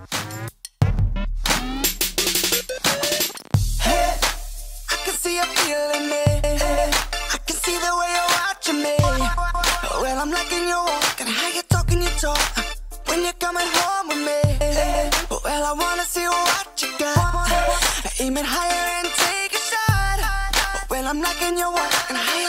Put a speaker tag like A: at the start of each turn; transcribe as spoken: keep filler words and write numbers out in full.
A: Hey, I can see you feeling me. I can see the way you're watching me. Well, I'm liking your walk and how you talking your talk when you're coming home with me. Well, I wanna see what you got. Aim it higher and take a shot. Well, I'm liking your walk and how